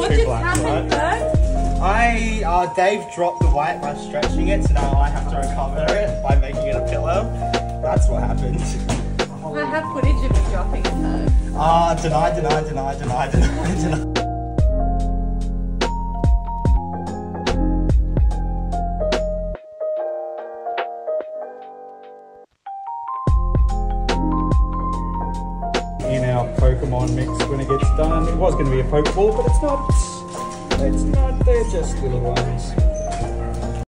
two blacks, right? Dave dropped the white by stretching it, so now I have to recover it by making it a pillow. That's what happened. I have footage of you dropping it though. Deny. In our Pokemon mix when it gets done. It was going to be a Pokeball, but it's not. They're just little ones.